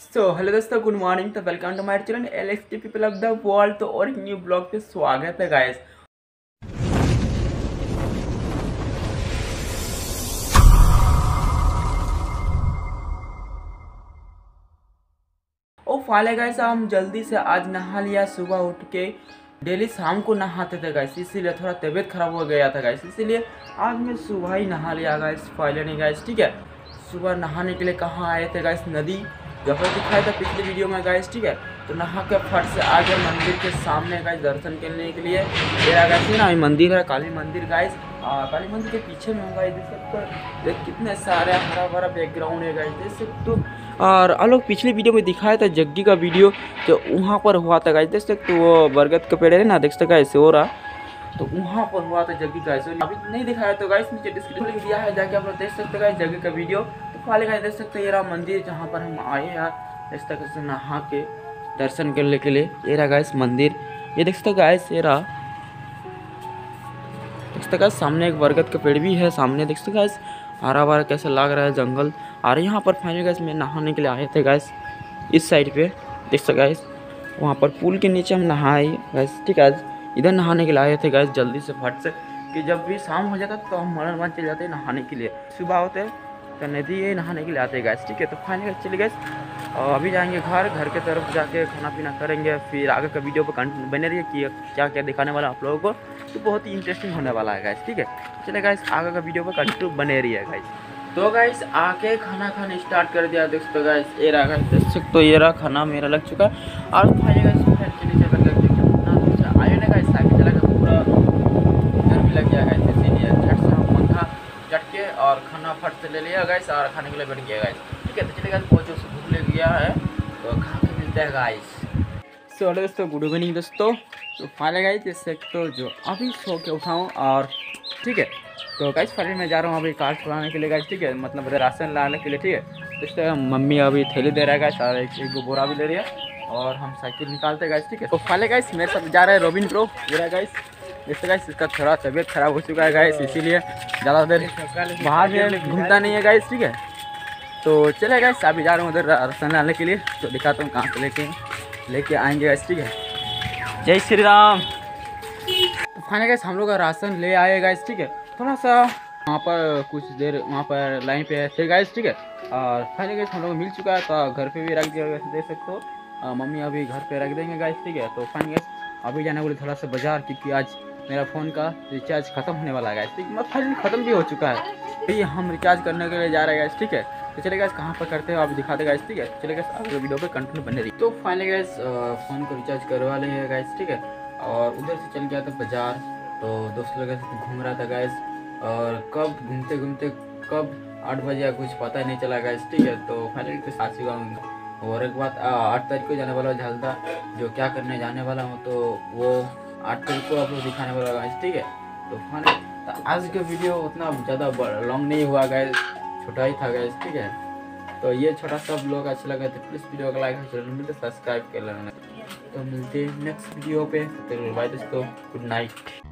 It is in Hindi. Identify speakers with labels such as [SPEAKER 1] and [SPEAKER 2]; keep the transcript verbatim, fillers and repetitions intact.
[SPEAKER 1] सो हेलो दोस्तों, गुड मॉर्निंग। तो welcome to my channel L X T people of the world. तो और एक न्यू ब्लॉग पे स्वागत है गाइस। ओ फाले गाइस, हम जल्दी से आज नहा लिया। सुबह उठ के डेली शाम को नहाते थे गाइस, इसीलिए थोड़ा तबीयत खराब हो गया था गाइस, इसीलिए आज मैं सुबह ही नहा लिया गाइस। फाइनली नहीं गाइस, ठीक है। सुबह नहाने के लिए कहाँ आए थे गाइस? नदी, जब दिखाया था पिछली वीडियो में गाइस, ठीक है। तो नहा के फट से आगे मंदिर के सामने गाइस दर्शन करने के लिए मेरा गाइस ना मंदिर है, काली मंदिर गाइस। काली मंदिर के पीछे में होगा, देख सकते हो। देख कितने सारे हरा भरा बैकग्राउंड है गाइस, देख सकते हो। और हम लोग पिछली वीडियो में दिखाया था जग्गी का वीडियो, तो वहाँ पर हुआ था गाइस, देख सकते हो। वो बरगद का पेड़ है ना, देख सकते गाइस, हो रहा। तो वहाँ पर हुआ था जग्गी गाइस। अभी नहीं दिखाया तो गाइस नीचे डिस्क्रिप्शन में दिया है, जाके आप लोग देख सकते गाइस जग्गी का वीडियो। तो फाले गाइस देख सकते हो, ये रहा मंदिर जहाँ पर हम आए यार, इस तरह से नहा के दर्शन करने के लिए। ये रहा गाइस मंदिर, ये देख सकते गाइस, ये रहा देख सकते गाइस। सामने एक बरगद का पेड़ भी है सामने, देख सकते गाइस, हरा भरा कैसा लग रहा है जंगल। और यहाँ पर फाइनली गाइस मैं नहाने के लिए आए थे गाइस, इस साइड पे देख सकते गाइस। वहाँ पर पुल के नीचे हम नहाए गाइस, ठीक है। इधर नहाने के लिए आए थे गाइस जल्दी से फट से, कि जब भी शाम हो जाता तो हम मन मन चले जाते हैं नहाने के लिए। सुबह होते तो नदी ये नहाने के लिए आते हैं गाइस, ठीक है। तो फाइनली चले गए और अभी जाएंगे घर घर के तरफ, जाके खाना पीना करेंगे। फिर आगे का वीडियो पर कंटिन्यू बने रहिए कि क्या क्या दिखाने वाला आप लोगों को, तो बहुत ही इंटरेस्टिंग होने वाला है गाइस, ठीक है। चले गाइस आगे का वीडियो पर कंटिन्यू बने रहिए गाइस। तो गाइस आके खाना खाने स्टार्ट कर दिया, देख सकते गाइस। ये रहा गाइस, देख सकते हो, ये रहा खाना मेरा लग चुका है। और फाइनली गाइस चलिए चल लग गया आयो ना गाइस, साइकिल चला के पूरा इधर भी लग गया गाइस, इसीलिए झट से हम पंखा झट के और खाना फट से ले लिया गाइस, और खाने के लिए बैठ गया गाइस, ठीक है। तो चलिए गाइस बहुत जोर से भूख लग गया है, तो खा के मिलते हैं गाइस। सो हेलो दोस्तों, गुड इवनिंग दोस्तों। तो फाइनली गाइस देख सकते हो, जो अभी सो के उठाऊँ और ठीक है। तो गाइस फाइनली मैं जा रहा हूँ अभी कार चलाने के लिए गाइस, ठीक है, मतलब राशन लाने के लिए, ठीक है। इस तरह मम्मी अभी थैली दे रहा है गाइस, और एक एक बोरा भी ले रही है, और हम साइकिल निकालते हैं गाइस, ठीक है। तो फाइनली गाइस मेरे साथ जा रहा है रोबिन प्रो, ये रहा गाइस। इससे गाइस इसका थोड़ा तबीयत खराब हो चुका है गाइस, इसीलिए ज़्यादा देर बाहर में घूमता नहीं है गाइस, ठीक है। तो चले गाइस अभी जा रहा हूँ उधर राशन लाने के लिए, तो दिखाता हूँ कहाँ से लेके लेके आएंगे गाइस, ठीक है। जय श्री राम। तो फाइनली गाइस हम लोग का राशन ले आए गाइस, ठीक है। थोड़ा सा वहाँ पर कुछ देर वहाँ पर लाइन पे थे गाइस, ठीक है। और फाइनली गाइस हम लोग मिल चुका है, तो घर पे भी रख दिया वैसे देख सकते हो। मम्मी अभी घर पे रख देंगे गाइस, ठीक है। तो फाइनली गाइस अभी जाने बोले थोड़ा सा बाजार, क्योंकि आज मेरा फ़ोन का रिचार्ज खत्म होने वाला है गाइस, ठीक है। फाइनली खत्म भी हो चुका है, तो हम रिचार्ज करने के लिए जा रहे हैं गाइस, ठीक है। तो चले गाइस कहाँ पर करते हो आप दिखाते गाइस, ठीक है। चले गाइस अगले वीडियो पे कंटिन्यू बने रही। तो फाइनली गाइस फ़ोन को रिचार्ज करवा ले हैं गाइस, ठीक है। और उधर से चल गया था बाजार, तो दोस्त लोग घूम रहा था गाइस, और कब घूमते घूमते कब आठ बजे या कुछ पता नहीं चला गाइस, ठीक है। तो फाइनली तो सात चुका। और एक बात, आठ तारीख को जाने वाला झालदा, जो क्या करने जाने वाला हूँ, तो वो आठ तारीख को आप लोग दिखाने वाला गाइस, ठीक है। तो फाइनली तो आज का वीडियो उतना ज़्यादा लॉन्ग नहीं हुआ गाइस, छोटा ही था गाइस, ठीक है। तो ये छोटा सा ब्लॉग अच्छा लगा तो प्लीज़ वीडियो को लाइक और चैनल में सब्सक्राइब कर लेना। तो मिलते हैं नेक्स्ट वीडियो पे, तो बाय दोस्तों, गुड नाइट।